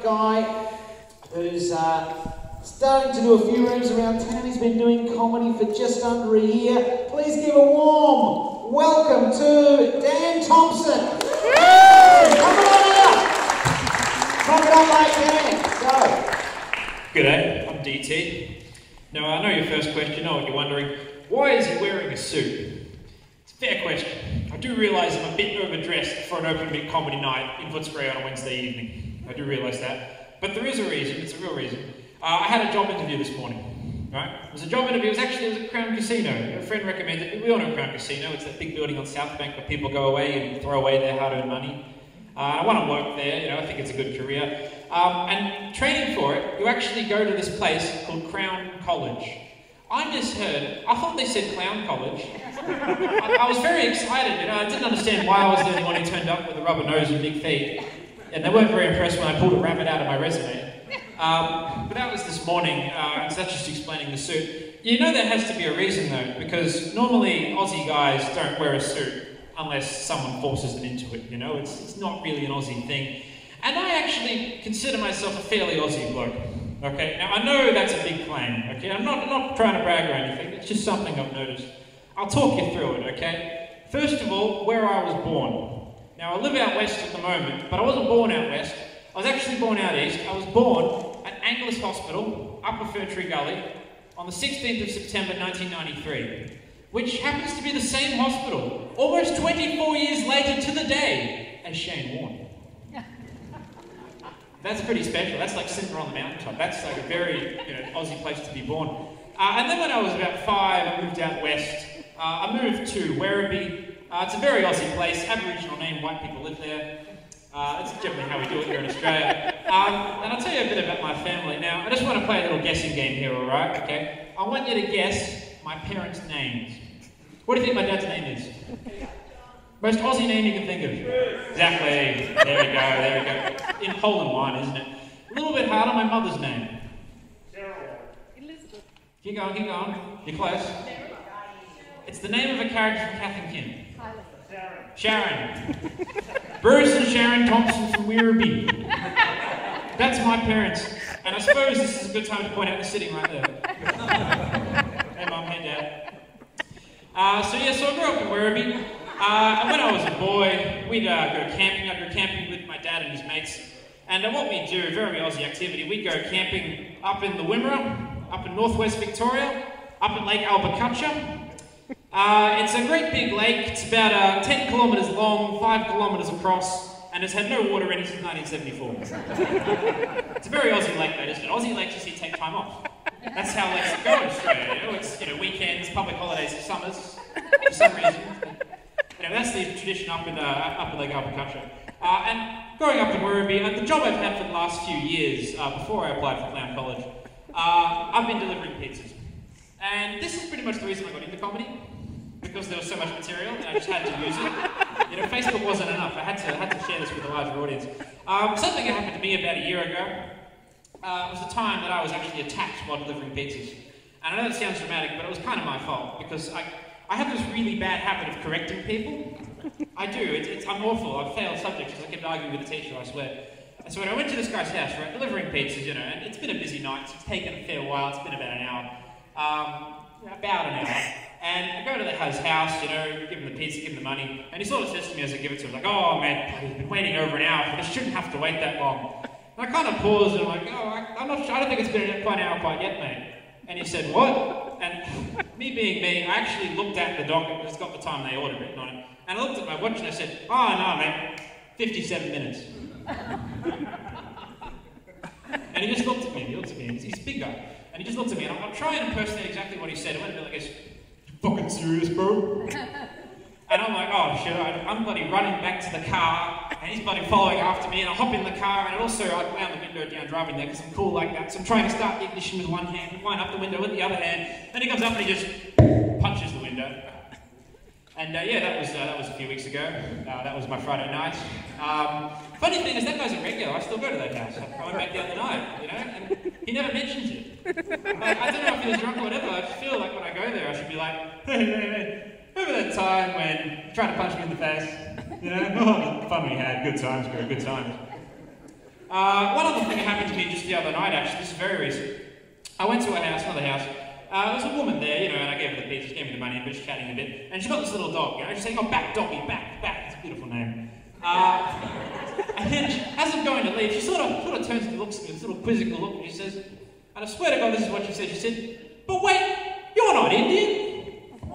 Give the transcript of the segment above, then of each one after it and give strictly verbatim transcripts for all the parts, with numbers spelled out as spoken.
guy who's uh, starting to do a few rooms around town. He's been doing comedy for just under a year. Please give a warm welcome to Dan Thompson. Come on out. Knock it up like Dan. Go. G'day, I'm D T. Now I know your first question. I know what you're wondering. Why is he wearing a suit? It's a fair question. I do realise I'm a bit overdressed for an open mic comedy night in Footscray on a Wednesday evening. I do realise that. But there is a reason. It's a real reason. Uh, I had a job interview this morning. Right? It was a job interview. It was actually it was at Crown Casino. A friend recommended it. We all know Crown Casino. It's that big building on South Bank where people go away and throw away their hard-earned money. Uh, I want to work there. You know, I think it's a good career. Um, and training for it, you actually go to this place called Crown College. I misheard. I thought they said Clown College. I, I was very excited. You know, I didn't understand why I was the only one who turned up with a rubber nose and big feet. And they weren't very impressed when I pulled a rabbit out of my resume. Um, but that was this morning, uh, so that's just explaining the suit. You know there has to be a reason though, because normally Aussie guys don't wear a suit unless someone forces them into it, you know? It's, it's not really an Aussie thing. And I actually consider myself a fairly Aussie bloke, okay? Now I know that's a big claim, okay? I'm not, I'm not trying to brag or anything, it's just something I've noticed. I'll talk you through it, okay? First of all, where I was born. Now I live out west at the moment, but I wasn't born out west. I was actually born out east. I was born at Angliss Hospital, Upper Fir Tree Gully, on the sixteenth of September nineteen ninety-three, which happens to be the same hospital, almost twenty-four years later to the day, as Shane Warne. That's pretty special. That's like Cinder on the Mountaintop. That's like a very you know, Aussie place to be born. Uh, and then when I was about five, I moved out west. Uh, I moved to Werribee. Uh, it's a very Aussie place, Aboriginal name, white people live there. Uh, that's generally how we do it here in Australia. Um, and I'll tell you a bit about my family. Now, I just want to play a little guessing game here, alright? Okay? I want you to guess my parents' names. What do you think my dad's name is? Most Aussie name you can think of. Exactly. There we go, there we go. In Poland wine, isn't it? A little bit harder, my mother's name. Sarah. Elizabeth. Keep going, keep going. You're close. It's the name of a character from Kath and Kim. Sharon. Bruce and Sharon Thompson from Werribee. That's my parents. And I suppose this is a good time to point out the sitting right there. Hey mum, hey dad. Uh, so yeah, so I grew up in Werribee. Uh, and when I was a boy, we'd uh, go camping. I'd go camping with my dad and his mates. And uh, what we'd do, very Aussie activity, we'd go camping up in the Wimmera, up in northwest Victoria, up at Lake Albocaccia. Uh, it's a great big lake. It's about uh, ten kilometres long, five kilometres across, and it's had no water in it since nineteen seventy-four. It's a very Aussie lake, though, isn't it? Aussie lakes, you see, take time off. That's how lakes go in Australia, you know? It's, you know, weekends, public holidays, summers, for some reason. You know, that's the tradition up in, uh, up in Lake Albocaccia. Uh, and growing up in Werribee, uh, the job I've had for the last few years, uh, before I applied for Clown College, uh, I've been delivering pizzas. And this is pretty much the reason I got into comedy. Because there was so much material and I just had to use it. You know, Facebook wasn't enough. I had to, I had to share this with a larger audience. Um, something that happened to me about a year ago uh, was the time that I was actually attacked while delivering pizzas. And I know that sounds dramatic, but it was kind of my fault because I, I have this really bad habit of correcting people. I do. It, it's, I'm awful. I've failed subjects because I kept arguing with the teacher, I swear. And so when I went to this guy's house, right, delivering pizzas, you know, and it's been a busy night, so it's taken a fair while. It's been about an hour. Um, about an hour. And I go to the his house, you know, give him the pizza, give him the money, and he sort of says to me as I give it to him, like, oh man, I've been waiting over an hour for this, shouldn't have to wait that long. And I kind of pause and I'm like, oh, I, I'm not sure, I don't think it's been quite an hour quite yet, mate. And he said, what? And me being me, I actually looked at the docket, because it's got the time they ordered written on it, and I looked at my watch and I said, oh no, mate, fifty-seven minutes. And he just looked at me, he looked at me, he's, he's a big guy. And he just looked at me, and I'm, I'm trying to impersonate exactly what he said. It went a bit like this, you fucking serious, bro? And I'm like, oh shit, I'm bloody running back to the car, and he's bloody following after me, and I hop in the car, and also I wound the window down driving there, because I'm cool like that, so I'm trying to start the ignition with one hand, wind up the window with the other hand, then he comes up and he just punches the window. And uh, yeah, that was, uh, that was a few weeks ago. Uh, that was my Friday night. Um, funny thing is, that guy's a regular. I still go to that house. I went back the other night, you know, and he never mentions it. Like, I don't know if he was drunk or whatever. I just feel like when I go there, I should be like, hey, hey, hey, remember that time when you tried to punch me in the face? You know, oh, the fun we had, good times, bro, good times. Uh, one other thing happened to me just the other night, actually. This is very recent. I went to a house, another house. Uh, there was a woman there, you know, and I gave her the pizza, she gave me the money, and we're just chatting a bit. And she's got this little dog, you know, she's saying, oh, back, doggy, back, back. It's a beautiful name. Uh, and then, she, as I'm going to leave, she sort of, sort of turns and looks at me with this little quizzical look, and she says, and I swear to God, this is what she said. She said, but wait, you're not Indian.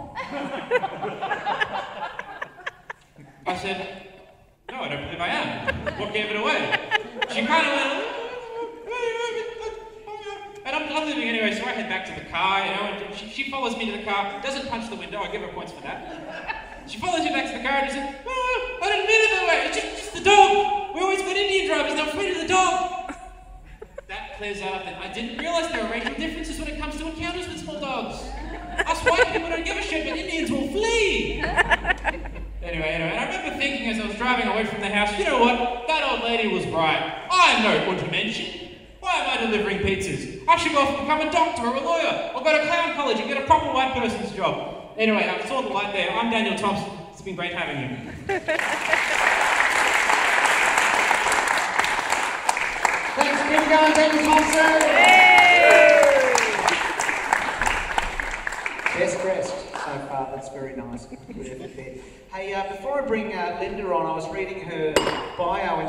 I said, no, I don't believe I am. What gave it away? She kind of went, and I'm, I'm leaving anyway, so I head back to the car, you know, and she, she follows me to the car, doesn't punch the window, I give her points for that. She follows me back to the car and she said, oh, I didn't mean it that way, it's just, just the dog. We always got Indian drivers, they're afraid of the dog. That clears that up, and I didn't realise there are racial differences when it comes to encounters with small dogs. Us white people don't give a shit, but Indians will flee. Anyway, anyway, and I remember thinking as I was driving away from the house, you know what, that old lady was right. I'm no good to mention. Why am I delivering pizzas? I should go off and become a doctor or a lawyer, or go to clown college and get a proper white person's job. Anyway, I saw the light there. I'm Daniel Thompson. It's been great having you. Thanks, keep going, Daniel Thompson. Best dressed so far. That's very nice. Good effort there. Hey, uh, before I bring uh, Linda on, I was reading her bio. And